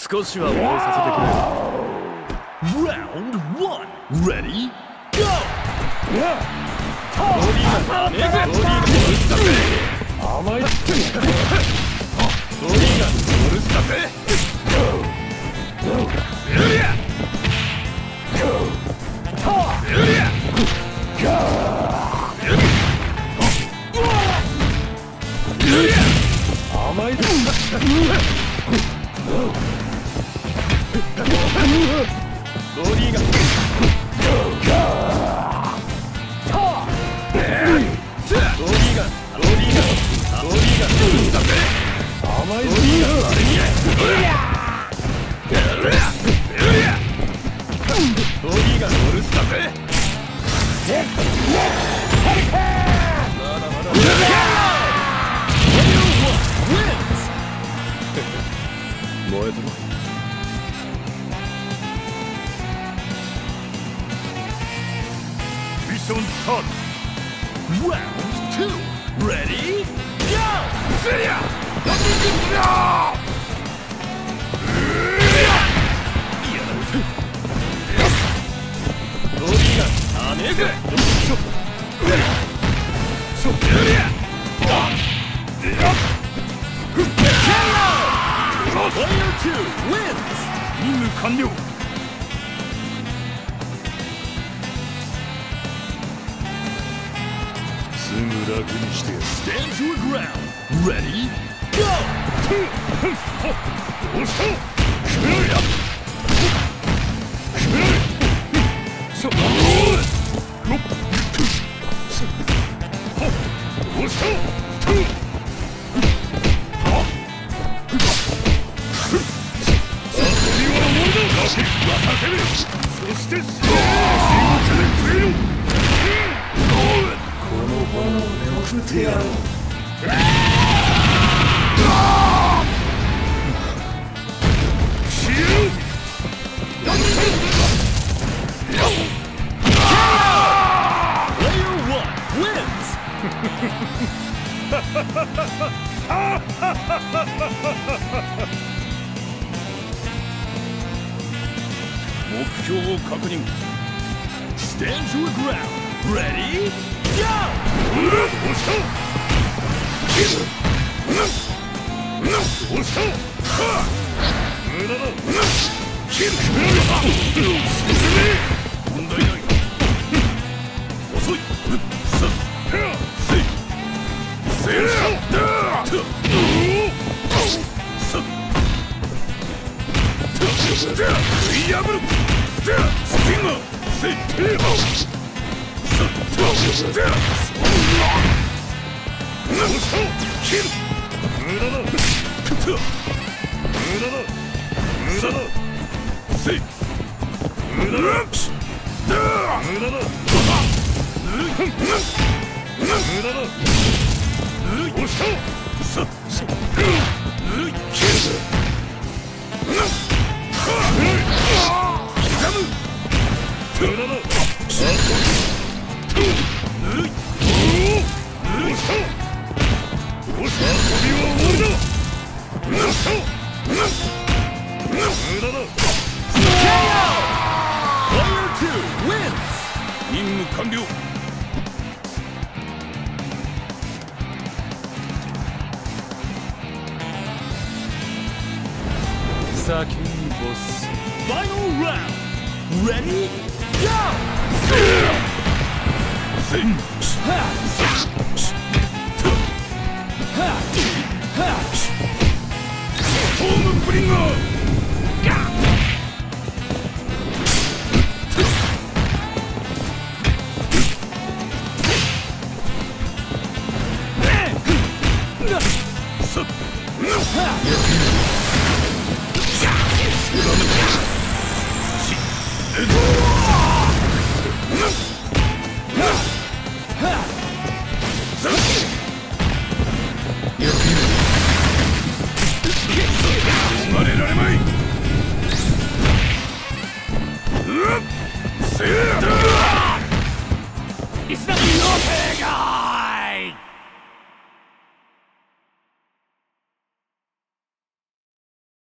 少しは応えさせてくれ。Round 1 Ready Go。 ボディがねえぜ。ボディがボルスだぜ。甘いってボディがボルスだぜ。ユリアユリアユリア甘いです。ボディが甘いぞ。ボディがボルスだぜ。燃えてる。ミッションスタート。Round 2 Ready Go。 セリアボディがねえぜ。任務完了。すぐ楽にしてやる。Stand your ground. Ready Go。 どうした。目標を確認。 Stand your ground. Ready Go。 問題ない。遅い。任務完了。先にボス。Final round. Ready Go。 ストームブリンガー。It's not your